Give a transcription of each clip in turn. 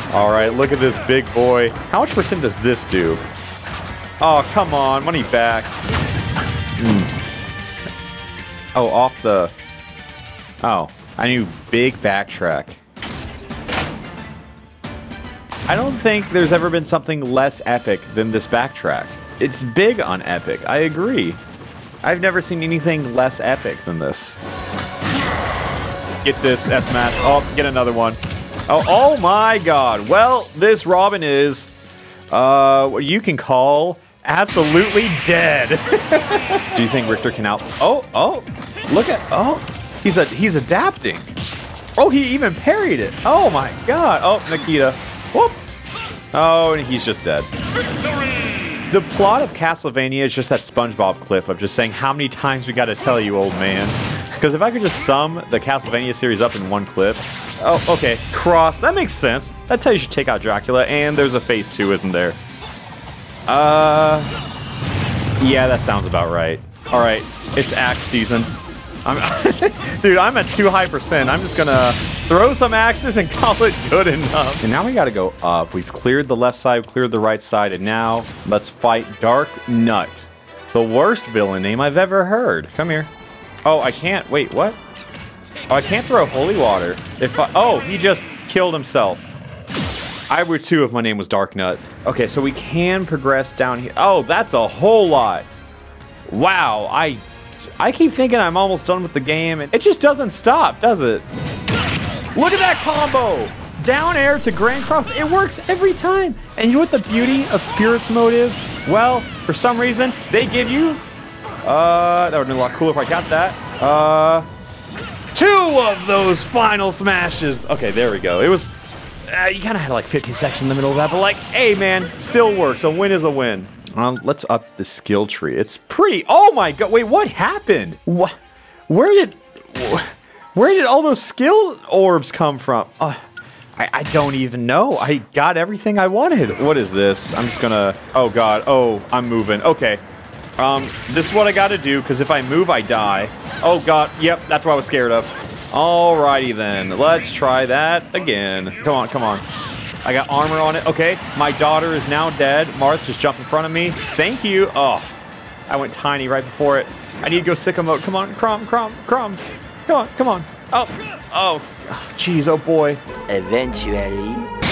All right, look at this big boy. How much percent does this do? Oh, come on. Money back. Oh, off the... Oh, I knew big backtrack. I don't think there's ever been something less epic than this backtrack. It's big on epic. I agree. I've never seen anything less epic than this. Get this S-Match. Oh, get another one. Oh my god. Well, this Robin is, what you can call absolutely dead. Do you think Richter can out... Oh, look at... Oh, he's adapting. Oh, he even parried it. Oh my god. Oh, Nikita. Whoop. Oh, and he's just dead. The plot of Castlevania is just that SpongeBob clip of just saying how many times we gotta tell you, old man. Because if I could just sum the Castlevania series up in one clip... Oh, okay. Cross. That makes sense. That tells you should take out Dracula, and there's a phase 2, isn't there? Yeah, that sounds about right. Alright, it's axe season. Dude, I'm at too high percent. I'm just gonna throw some axes and call it good enough. And now we gotta go up. We've cleared the left side, cleared the right side, and now let's fight Dark Nut. The worst villain name I've ever heard. Come here. Oh, I can't. Wait, what? Oh, I can't throw holy water. Oh, he just killed himself. I would too if my name was Dark Nut. Okay, so we can progress down here. Oh, that's a whole lot. Wow, I keep thinking I'm almost done with the game, and it just doesn't stop, does it? Look at that combo! Down air to Grand Cross. It works every time. And you know what the beauty of Spirits mode is? Well, for some reason, they give you... that would have been a lot cooler if I got that. 2 of those final smashes. Okay, there we go. It was... you kind of had like 15 seconds in the middle of that, but like, hey man, still works. A win is a win. Let's up the skill tree. It's pretty... Oh my god, wait, what happened? What? Where did all those skill orbs come from? I don't even know. I got everything I wanted. What is this? I'm just gonna... Oh god, oh, I'm moving. Okay. This is what I gotta do, because if I move, I die. Oh god, yep, that's what I was scared of. Alrighty then, let's try that again. Come on, come on. I got armor on it. Okay, my daughter is now dead. Marth just jumped in front of me. Thank you. Oh, I went tiny right before it. I need to go sicko mode. Come on, Crom. Come on, come on. Oh, jeez, oh boy. Eventually.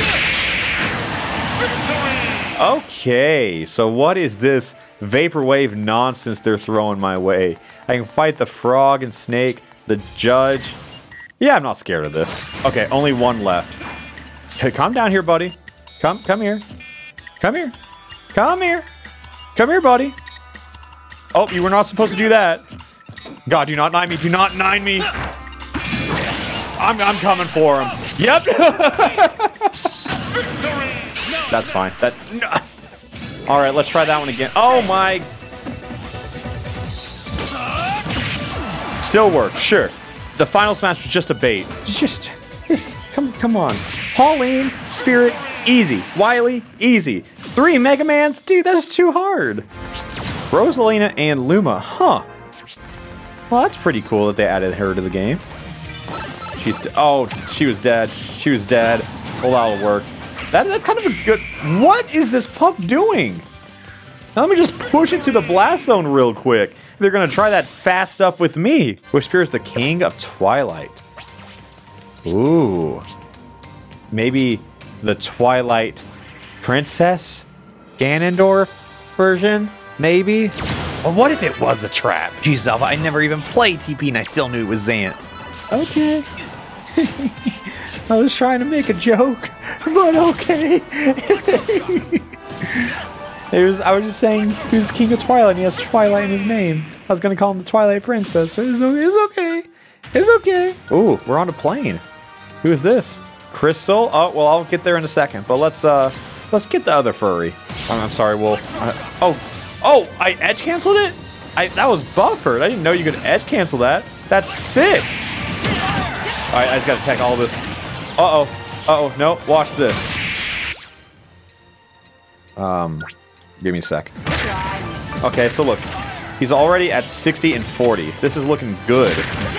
Okay, so what is this vaporwave nonsense they're throwing my way? I can fight the frog and snake, the judge. Yeah, I'm not scared of this. Okay, only one left. Okay, calm down here, buddy. Come here. Come here. Come here. Come here, buddy. Oh, you were not supposed to do that. God, do not nine me. Do not nine me. I'm coming for him. Yep. That's fine. All right, let's try that one again. Oh my. Still works. Sure. The final smash was just a bait. Just come on. Pauline, Spirit, easy. Wily, easy. 3 Mega Mans? Dude, that's too hard. Rosalina and Luma, huh. Well, that's pretty cool that they added her to the game. Oh, she was dead. She was dead. Well, that'll work. That's kind of a good... What is this pup doing? Now let me just push it to the blast zone real quick. They're gonna try that fast stuff with me. Whisper is the king of Twilight. Ooh. Maybe the Twilight Princess Ganondorf version? Maybe? Or what if it was a trap? Jeez, Alpha, I never even played TP and I still knew it was Zant. Okay. I was trying to make a joke, but okay. I was just saying he was King of Twilight and he has Twilight in his name. I was gonna call him the Twilight Princess, but it's okay. It's okay. Ooh, we're on a plane. Who is this? Crystal? Oh, well, I'll get there in a second, but let's get the other furry. I'm sorry, Wolf. Oh, I edge canceled it? That was buffered. I didn't know you could edge cancel that. That's sick. All right, I just gotta attack all this. Uh-oh, no, watch this. Give me a sec. Okay, so look, he's already at 60 and 40. This is looking good.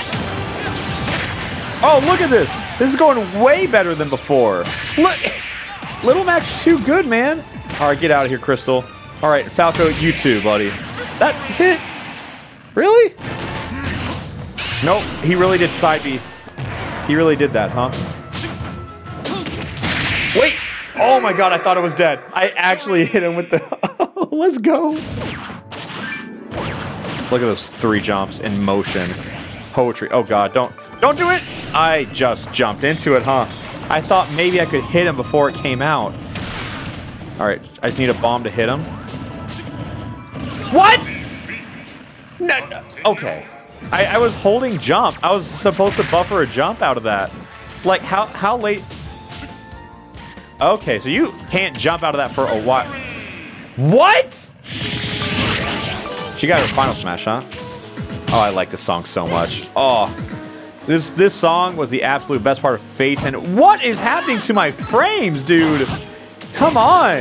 Oh, look at this. This is going way better than before. Look, Little Mac's too good, man. All right, get out of here, Crystal. All right, Falco, you too, buddy. That hit. Really? Nope, he really did side B. He really did that, huh? Wait! Oh my god, I thought it was dead. I actually hit him with the... Oh, let's go. Look at those 3 jumps in motion. Poetry. Oh god, don't do it! I just jumped into it, huh? I thought maybe I could hit him before it came out. Alright, I just need a bomb to hit him. What?! No. Okay. I was holding jump. I was supposed to buffer a jump out of that. Like, how late... Okay, so you can't jump out of that for a while. What?! She got her final smash, huh? Oh, I like this song so much. Oh, this song was the absolute best part of Fates. And what is happening to my frames, dude? Come on!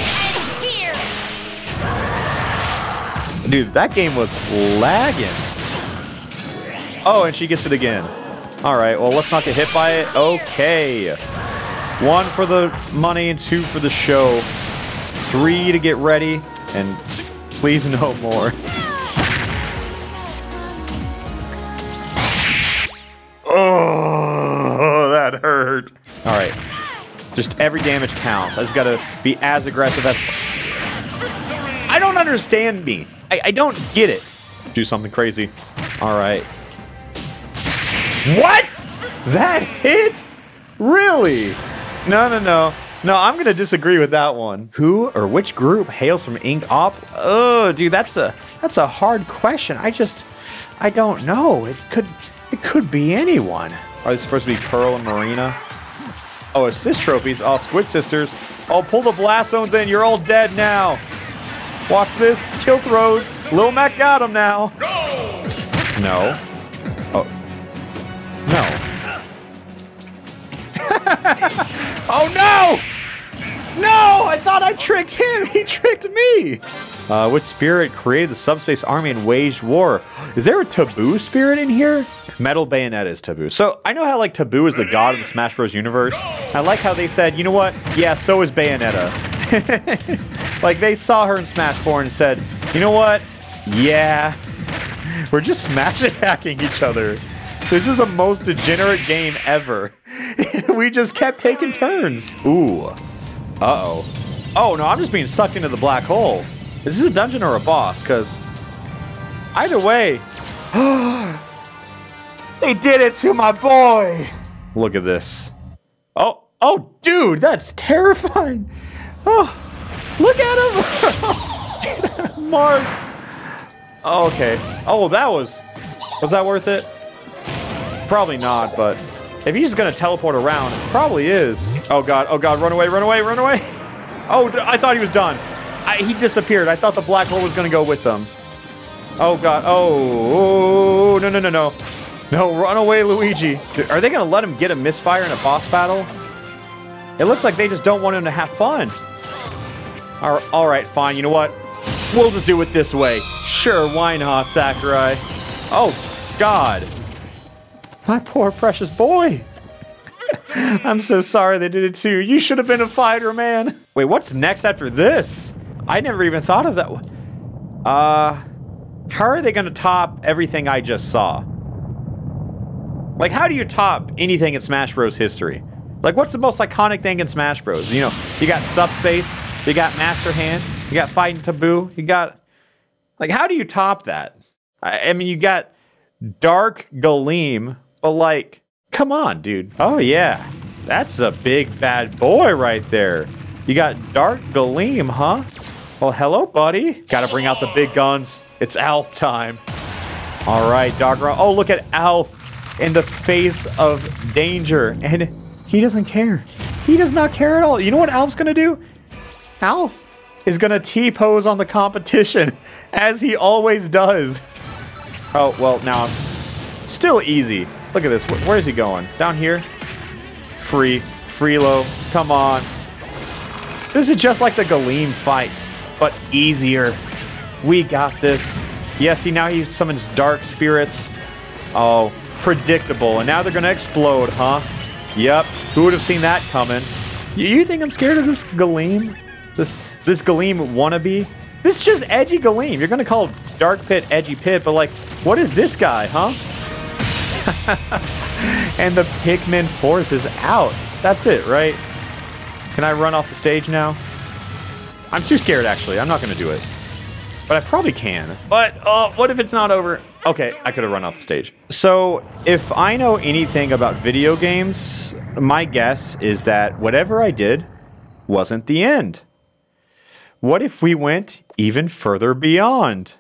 Dude, that game was lagging. Oh, and she gets it again. All right, well, let's not get hit by it. Okay. 1 for the money and 2 for the show. 3 to get ready, and please no more. Oh, that hurt. All right. Just every damage counts. I just got to be as aggressive as... I don't understand me. I don't get it. Do something crazy. All right. What? That hit? Really? No, I'm going to disagree with that one. Who or which group hails from Ink Op? Oh, dude, that's a hard question. I don't know. It could be anyone. Are they supposed to be Pearl and Marina? Oh, assist trophies. Oh, Squid Sisters. Oh, pull the blast zones in. You're all dead now. Watch this. Kill throws. Lil Mac got him now. Go! No. Oh. No. Oh, no! No! I thought I tricked him. He tricked me. Which spirit created the subspace army and waged war? Is there a taboo spirit in here? Metal Bayonetta is taboo. So I know how like taboo is the god of the Smash Bros. Universe. I like how they said, you know what? Yeah, so is Bayonetta. Like they saw her in Smash 4 and said, you know what? Yeah, we're just smash attacking each other. This is the most degenerate game ever. We just kept taking turns. Ooh. Uh-oh. Oh, no, I'm just being sucked into the black hole. Is this a dungeon or a boss? Because either way... They did it to my boy! Look at this. Oh, dude, that's terrifying. Oh, look at him! Marks. Oh, okay. Oh, was that worth it? Probably not, but if he's gonna teleport around, it probably is. Oh god, run away, run away, run away! Oh, I thought he was done. He disappeared. I thought the black hole was gonna go with them. Oh god, oh, no. No, run away, Luigi. Are they gonna let him get a misfire in a boss battle? It looks like they just don't want him to have fun. All right, fine, you know what? We'll just do it this way. Sure, why not, Sakurai? Oh, God. My poor precious boy. I'm so sorry they did it to you. You should have been a fighter, man. Wait, what's next after this? I never even thought of that. How are they going to top everything I just saw? Like, how do you top anything in Smash Bros. History? Like, what's the most iconic thing in Smash Bros? You know, you got Subspace, you got Master Hand, you got Fighting Taboo, you got... Like, how do you top that? I mean, you got Dark Galeem, but like, come on, dude. Oh, yeah. That's a big bad boy right there. You got Dark Galeem, huh? Well, hello, buddy. Gotta bring out the big guns. It's Alf time. All right, Dark Ron. Oh, look at Alf in the face of danger. And he doesn't care. He does not care at all. You know what Alf's gonna do? Alf is gonna T-pose on the competition, as he always does. Oh, well, now, still easy. Look at this. Where is he going? Down here? Freelo. Come on. This is just like the Galeem fight, but easier. We got this. Yeah, see, now he summons dark spirits. Oh, predictable. And now they're going to explode, huh? Yep. Who would have seen that coming? You think I'm scared of this Galeem? This Galeem wannabe? This is just edgy Galeem. You're gonna call Dark Pit edgy Pit, but like, what is this guy, huh? And the Pikmin force is out. That's it, right? Can I run off the stage now? I'm too scared, actually. I'm not gonna do it. But I probably can. But what if it's not over? Okay, I could have run off the stage. So if I know anything about video games, my guess is that whatever I did wasn't the end. What if we went even further beyond?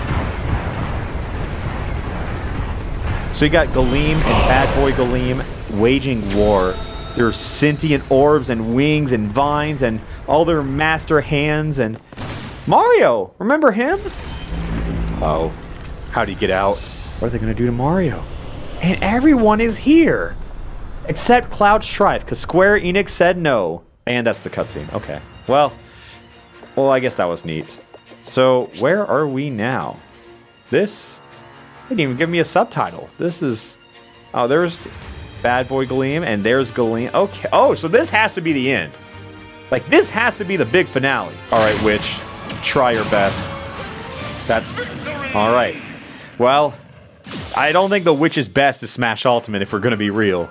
So you got Galeem and Bad Boy Galeem waging war. Their sentient orbs and wings and vines and all their master hands and... Mario! Remember him? Oh. How'd he get out? What are they going to do to Mario? And everyone is here! Except Cloud Strife, because Square Enix said no. And that's the cutscene. Okay. Well, I guess that was neat. So, where are we now? This... They didn't even give me a subtitle. This is... Oh, there's Bad Boy Galeem, and there's Galeem. Okay. Oh, so this has to be the end. Like, this has to be the big finale. Alright, Witch. Try your best. Alright. Well, I don't think the Witch's best is Smash Ultimate, if we're gonna be real.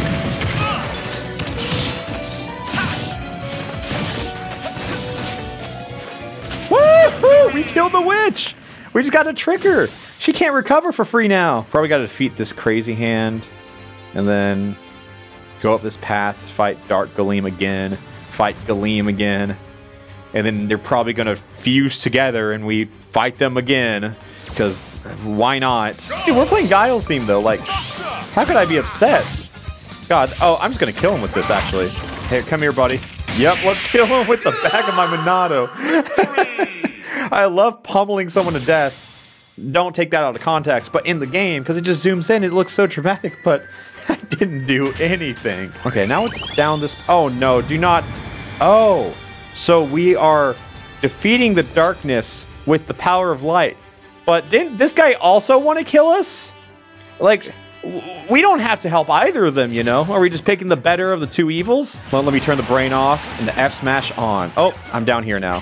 Woohoo! We killed the Witch! We just got to trick her! She can't recover for free now. Probably got to defeat this crazy hand. And then go up this path, fight Dark Galeem again. Fight Galeem again. And then they're probably going to fuse together and we fight them again. Because why not? Dude, we're playing Guile's theme though. Like, how could I be upset? God, oh, I'm just going to kill him with this actually. Hey, come here, buddy. Yep, let's kill him with the back of my Monado. I love pummeling someone to death. Don't take that out of context, but in the game, because it just zooms in, it looks so dramatic, but I didn't do anything. Okay, now it's down this... Oh, no, do not... Oh, so we are defeating the darkness with the power of light. But didn't this guy also want to kill us? Like, we don't have to help either of them, you know? Are we just picking the better of the two evils? Well, let me turn the brain off and the F smash on. Oh, I'm down here now.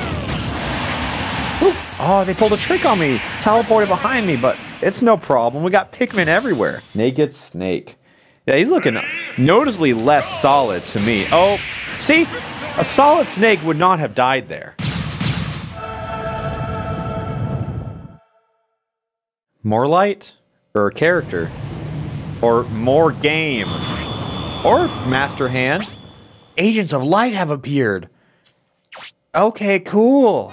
Oh, they pulled a trick on me. Teleported behind me, but it's no problem. We got Pikmin everywhere. Naked Snake. Yeah, he's looking noticeably less solid to me. Oh, see? A solid Snake would not have died there. More light? Or character? Or more game? Or Master Hand? Agents of Light have appeared. Okay, cool.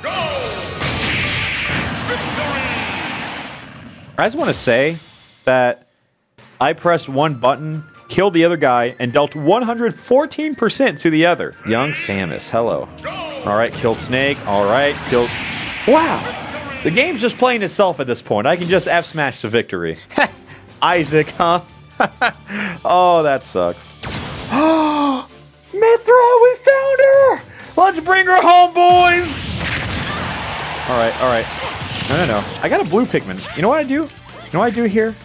I just want to say that I pressed one button, killed the other guy, and dealt 114% to the other. Young Samus, hello. Alright, killed Snake. Alright, killed... Wow! The game's just playing itself at this point. I can just F-smash to victory. Isaac, huh? Oh, that sucks. Oh! Mithra, we found her! Let's bring her home, boys! Alright, alright. No. I got a blue Pikmin. You know what I do? You know what I do here?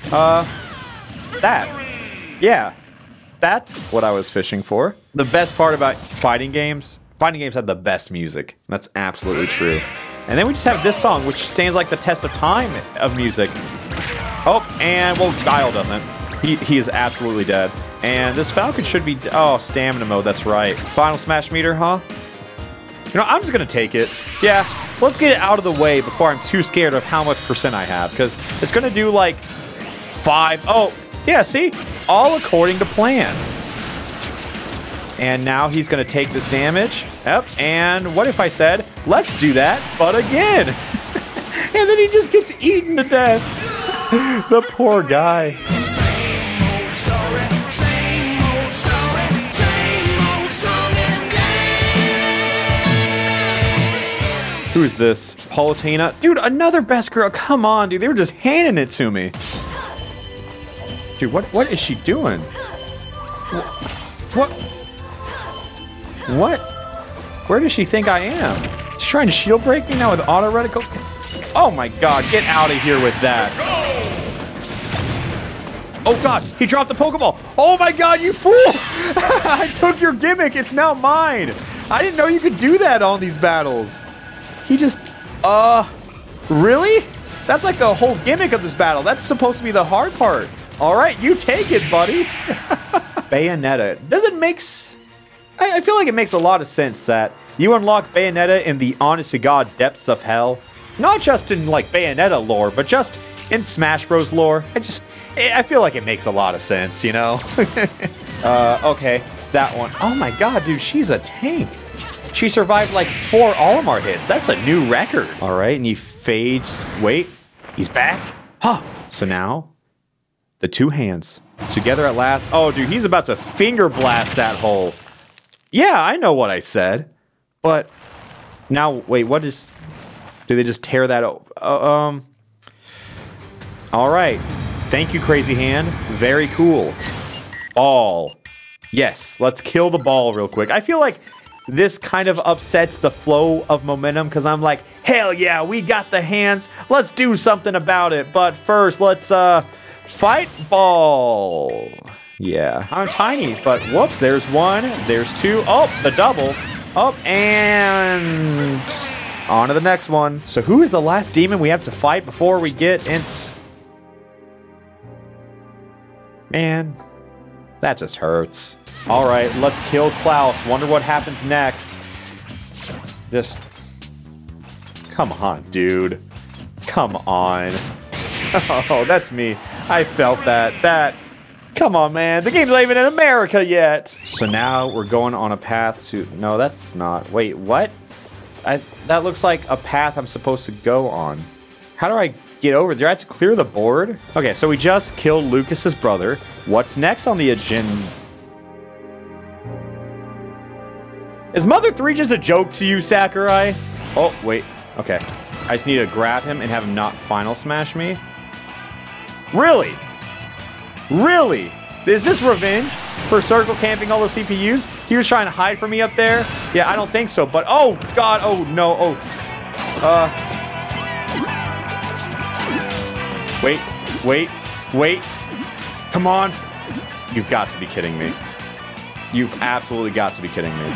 That. Yeah. That's what I was fishing for. The best part about fighting games have the best music. That's absolutely true. And then we just have this song, which stands like the test of time of music. Oh, and, well, Guile doesn't. He is absolutely dead. And this Falcon should be... Oh, stamina mode, that's right. Final Smash meter, huh? You know, I'm just gonna take it. Yeah. Let's get it out of the way before I'm too scared of how much percent I have, because it's going to do like 5... Oh, yeah, see? All according to plan. And now he's going to take this damage. Yep, and what if I said, let's do that, but again? And then he just gets eaten to death. The poor guy. Who's this? Politina? Dude, another best girl. Come on, dude. They were just handing it to me. Dude, what is she doing? What? Where does she think I am? She's trying to shield break me now with auto reticle? Oh my god, get out of here with that. Oh, God. He dropped the Pokeball. Oh, my God, you fool. I took your gimmick. It's now mine. I didn't know you could do that on these battles. He just... Really? That's like the whole gimmick of this battle. That's supposed to be the hard part. All right, you take it, buddy. Bayonetta. Does it make... I feel like it makes a lot of sense that you unlock Bayonetta in the honest-to-God depths of hell. Not just in, like, Bayonetta lore, but just in Smash Bros. Lore. I feel like it makes a lot of sense, you know? Okay, that one. Oh my God, dude, she's a tank. She survived like 4 Olimar hits. That's a new record. All right, and he fades. Wait, he's back? Huh. So now, the 2 hands together at last. Oh, dude, he's about to finger blast that hole. Yeah, I know what I said. But now, wait, what is... Do they just tear that... All right. Thank you, Crazy Hand. Very cool. Ball. Yes, let's kill the ball real quick. I feel like this kind of upsets the flow of momentum because I'm like, hell yeah, we got the hands. Let's do something about it. But first, let's fight ball. Yeah, I'm tiny, but whoops, there's 1, there's 2. Oh, the double. Oh, and on to the next one. So who is the last demon we have to fight before we get ins? Man, that just hurts. All right, let's kill Klaus. Wonder what happens next. Just... Come on, dude. Come on. Oh, that's me. I felt that. Come on, man. The game's not even in America yet. So now we're going on a path to... No, that's not... Wait, what? That looks like a path I'm supposed to go on. How do I get over there? I have to clear the board? Okay, so we just killed Lucas's brother. What's next on the agenda? Is Mother 3 just a joke to you, Sakurai? Oh, wait. Okay. I just need to grab him and have him not final smash me. Really? Really? Is this revenge for circle camping all the CPUs? He was trying to hide from me up there? Yeah, I don't think so, but... Oh, God. Oh, no. Oh. Wait. Come on. You've got to be kidding me. You've absolutely got to be kidding me.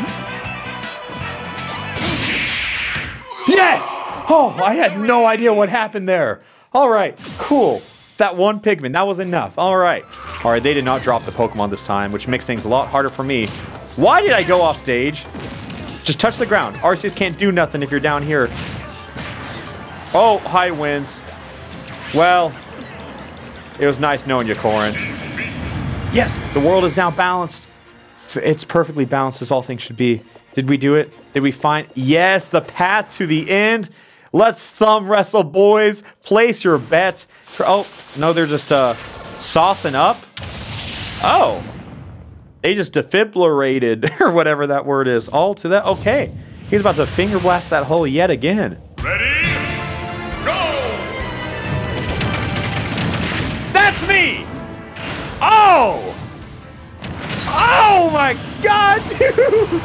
Yes! Oh, I had no idea what happened there. All right, cool. That one Pikmin, that was enough. All right. All right, they did not drop the Pokemon this time, which makes things a lot harder for me. Why did I go off stage? Just touch the ground. Arceus can't do nothing if you're down here. Oh, high winds. Well, it was nice knowing you, Corrin. Yes, the world is now balanced. It's perfectly balanced as all things should be. Did we do it? Did we find... Yes, the path to the end. Let's thumb wrestle, boys. Place your bets. Oh, no, they're just saucing up. Oh. They just defibrillated, or whatever that word is. All to that. Okay. He's about to finger blast that hole yet again. Ready? Go! That's me! Oh! Oh my God, dude!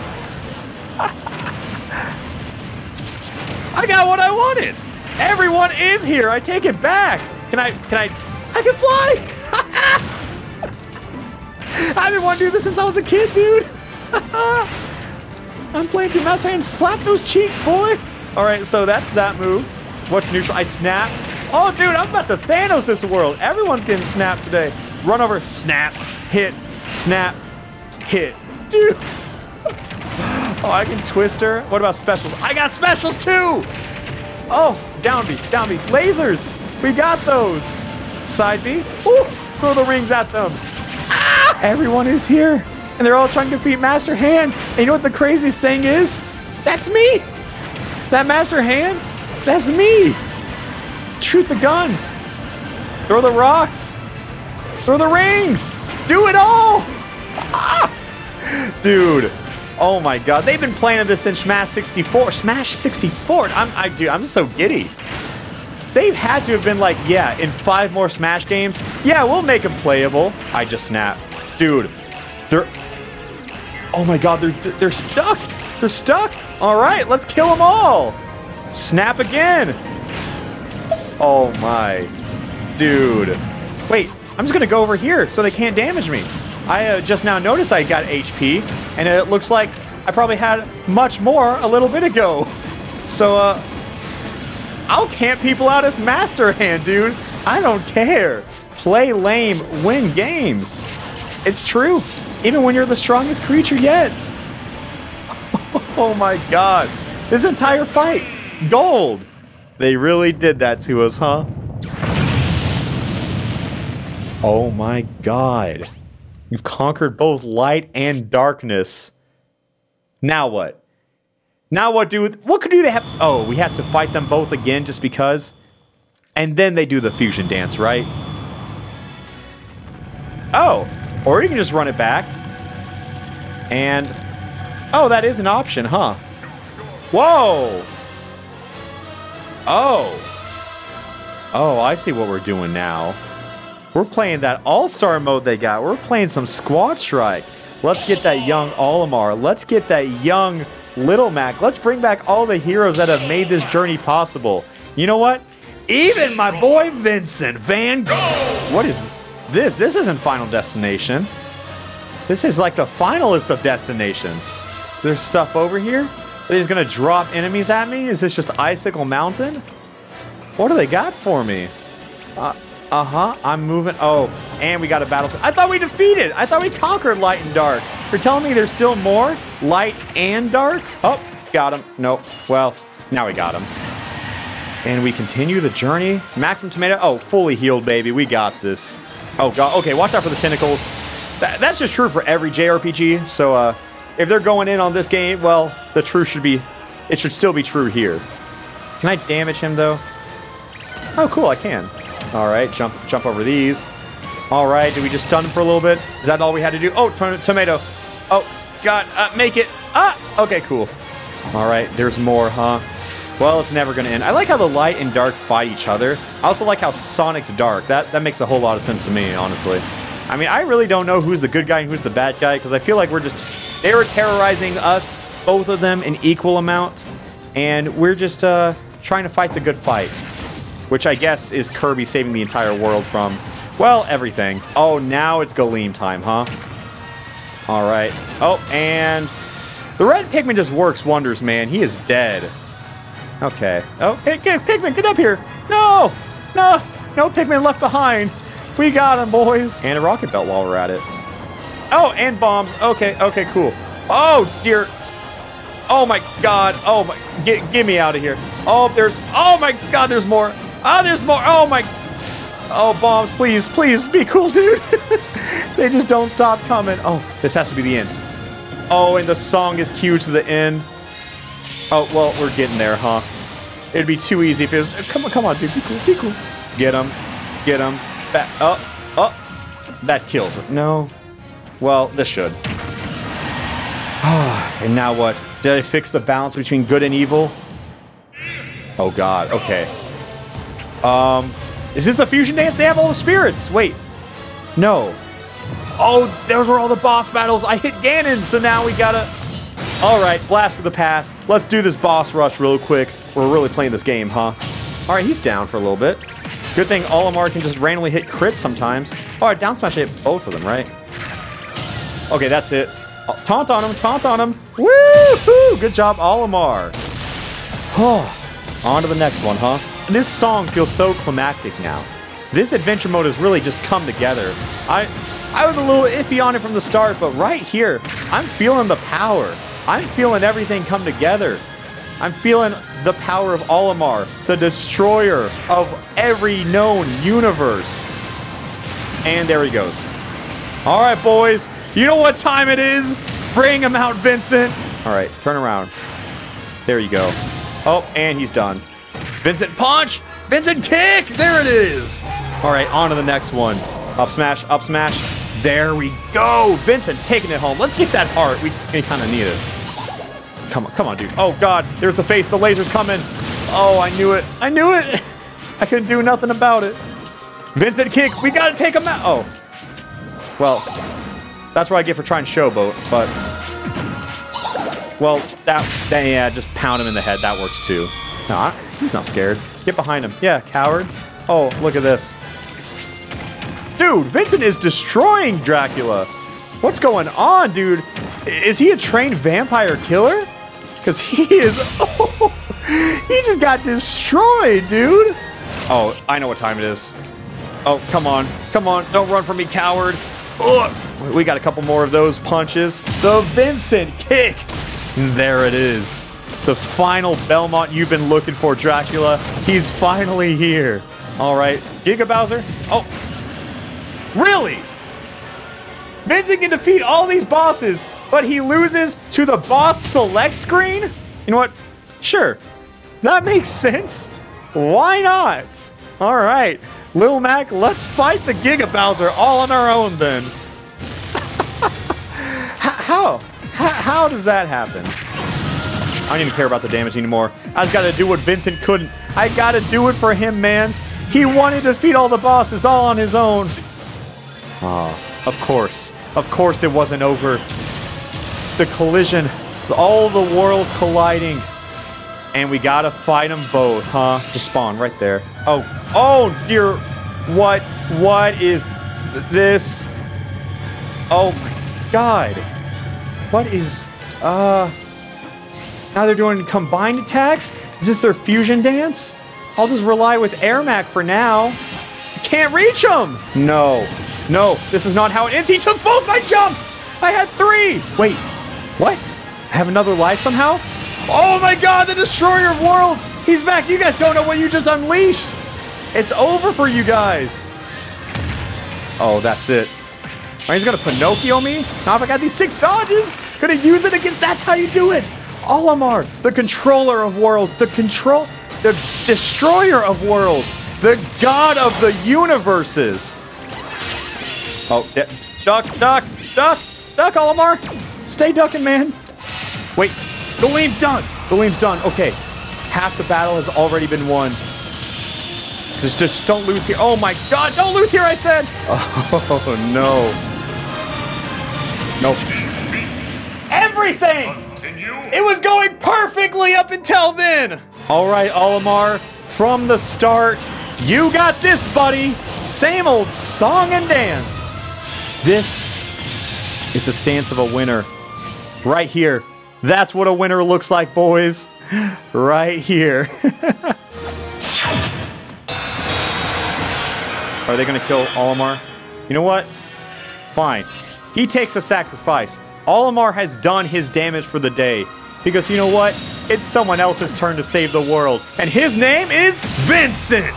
I got what I wanted. Everyone is here. I take it back. I can fly. I've been wanting to do this since I was a kid, dude. I'm playing through mouse hand. Slap those cheeks, boy. All right, so that's that move. What's neutral? I snap. Oh, dude, I'm about to Thanos this world. Everyone's getting snapped today. Run over, snap, hit, snap, hit. Dude. Oh, I can twist her. What about specials? I got specials too! Oh, down B. Lasers! We got those! Side B. Ooh, throw the rings at them. Ah! Everyone is here. And they're all trying to defeat Master Hand. And you know what the craziest thing is? That's me! That Master Hand? That's me! Shoot the guns. Throw the rocks. Throw the rings. Do it all! Ah! Dude. Oh my God, they've been playing this since Smash 64. Smash 64. I'm so giddy. They've had to have been like, yeah, in 5 more Smash games, yeah, we'll make them playable. I just snapped. Dude, they're... Oh my God, they're stuck. They're stuck. All right, let's kill them all. Snap again. Oh my. Dude. Wait, I'm just going to go over here so they can't damage me. I just now noticed I got HP, and it looks like I probably had much more a little bit ago. So, I'll camp people out as Master Hand, dude. I don't care. Play lame, win games. It's true. Even when you're the strongest creature yet. Oh my god. This entire fight. Gold. They really did that to us, huh? Oh my god. You've conquered both light and darkness. Now what? Now what could they have? Oh, we have to fight them both again just because? And then they do the fusion dance, right? Oh, or you can just run it back. And, oh, that is an option, huh? Whoa! Oh. Oh, I see what we're doing now. We're playing that all-star mode they got. We're playing some Squad Strike. Let's get that young Olimar. Let's get that young Little Mac. Let's bring back all the heroes that have made this journey possible. You know what? Even my boy Vincent Van Gogh. What is this? This isn't Final Destination. This is like the finalist of destinations. There's stuff over here? Are they just gonna drop enemies at me? Is this just Icicle Mountain? What do they got for me? I'm moving. Oh, and we got a battle. I thought we defeated. I thought we conquered light and dark. You're telling me there's still more light and dark? Oh, got him. Nope. Well, now we got him. And we continue the journey. Maximum tomato. Oh, fully healed, baby. We got this. Oh, God. Okay, watch out for the tentacles. That's just true for every JRPG. So, if they're going in on this game, well, the truth should be... It should still be true here. Can I damage him, though? Oh, cool. I can. All right. Jump over these. All right. Did we just stun him for a little bit? Is that all we had to do? Oh, tomato. Oh, God. Make it. Okay, cool. All right. There's more, huh? Well, it's never going to end. I like how the light and dark fight each other. I also like how Sonic's dark. That makes a whole lot of sense to me, honestly. I mean, I really don't know who's the good guy and who's the bad guy, because I feel like they were terrorizing us, both of them, in equal amount, and we're just trying to fight the good fight, which I guess is Kirby saving the entire world from, well, everything. Oh, now it's Galeem time, huh? All right. Oh, and the red Pikmin just works wonders, man. He is dead. Okay. Oh, hey, Pikmin, get up here. No, Pikmin left behind. We got him, boys. And a rocket belt while we're at it. Oh, and bombs. Okay, cool. Oh, dear. Oh, my God. Oh, my. Get me out of here. Oh, my God, there's more. Oh, there's more. Oh, my. Oh, bombs, please, be cool, dude. They just don't stop coming. Oh, this has to be the end. Oh, and the song is cued to the end. Oh, well, we're getting there, huh? It'd be too easy if it was... Come on, dude. Be cool. Get him. Back. Oh. That kills her. No. Well, this should. And now what? Did I fix the balance between good and evil? Oh, God. Okay. Is this the fusion dance? They have all the spirits. Wait. No. Oh, those were all the boss battles. I hit Ganon, so now we gotta... All right, Blast of the Past. Let's do this boss rush real quick. We're really playing this game, huh? All right, he's down for a little bit. Good thing Olimar can just randomly hit crits sometimes. All right, down smash hit both of them, right? Okay, that's it. Oh, taunt on him. Woo-hoo! Good job, Olimar. Oh, on to the next one, huh? This song feels so climactic now. This adventure mode has really just come together. I was a little iffy on it from the start, but right here, I'm feeling the power. I'm feeling everything come together. I'm feeling the power of Olimar, the destroyer of every known universe. And there he goes. All right, boys. You know what time it is? Bring him out, Vincent. All right, turn around. There you go. Oh, and he's done. Vincent punch. Vincent kick. There it is. All right, on to the next one. Up smash, up smash. There we go. Vincent's taking it home. Let's get that heart. We kind of need it. Come on, dude. Oh, God. There's the face. The laser's coming. Oh, I knew it. I couldn't do nothing about it. Vincent kick. We got to take him out. Oh. Well, that's what I get for trying to showboat, but... Well, yeah, just pound him in the head. That works, too. No, he's not scared. Get behind him. Yeah, coward. Oh, look at this. Dude, Dude, Vincent is destroying Dracula. What's going on, dude? Is he a trained vampire killer? Because he is... Oh, he just got destroyed, dude. Oh, I know what time it is. Oh, come on. Come on. Don't run from me, coward. Ugh. We got a couple more of those punches. The Vincent kick. And there it is. The final Belmont you've been looking for, Dracula. He's finally here. All right. Giga Bowser. Oh. Really? Vincent can defeat all these bosses, but he loses to the boss select screen? You know what? Sure. That makes sense. Why not? All right. Lil Mac, let's fight the Giga Bowser all on our own then. How does that happen? I don't even care about the damage anymore. I just gotta do what Vincent couldn't. I gotta do it for him, man. He wanted to defeat all the bosses all on his own. Oh, of course. Of course it wasn't over. The collision. All the worlds colliding. And we gotta fight them both, huh? Just spawn right there. Oh dear. What is this? Oh my god. What is, now they're doing combined attacks? Is this their fusion dance? I'll just rely with Airmac for now. Can't reach him! No, this is not how it ends. He took both my jumps! I had 3! Wait, what? I have another life somehow? Oh my god, the Destroyer of Worlds! He's back! You guys don't know what you just unleashed! It's over for you guys! Oh, that's it. Right, he's gonna Pinocchio me? Now if I got these 6 dodges, gonna use it against... That's how you do it! Olimar, the controller of worlds, the destroyer of worlds, the god of the universes. Oh, yeah. Duck, Olimar. Stay ducking, man. Wait, the lane's done. The lane's done. Okay, half the battle has already been won. Just don't lose here. Oh my god, don't lose here, I said. Oh, no. Nope. Everything! Continue. It was going perfectly up until then. All right, Olimar, from the start, you got this, buddy. Same old song and dance. This is the stance of a winner. Right here. That's what a winner looks like, boys. Right here. Are they going to kill Olimar? You know what? Fine. He takes a sacrifice. Olimar has done his damage for the day. Because you know what? It's someone else's turn to save the world. And his name is Vincent!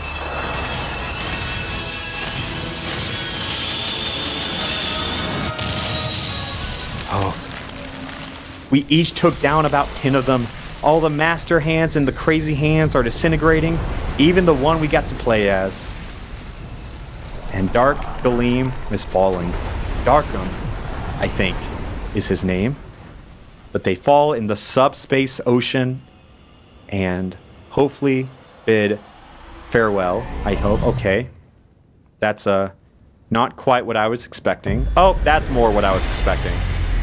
Oh. We each took down about 10 of them. All the master hands and the crazy hands are disintegrating. Even the one we got to play as. And Dark Galeem is falling. Darkham, I think, is his name. But they fall in the subspace ocean and hopefully bid farewell, I hope. Okay. That's not quite what I was expecting. Oh, that's more what I was expecting.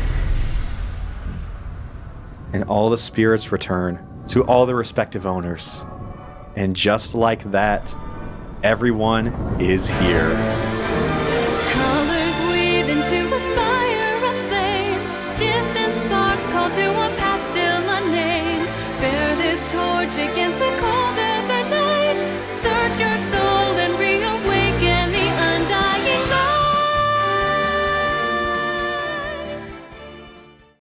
And all the spirits return to all the respective owners. And just like that, everyone is here. Colors weave into a spire of flame. Distant sparks call to a past still unnamed. Bear this torch again.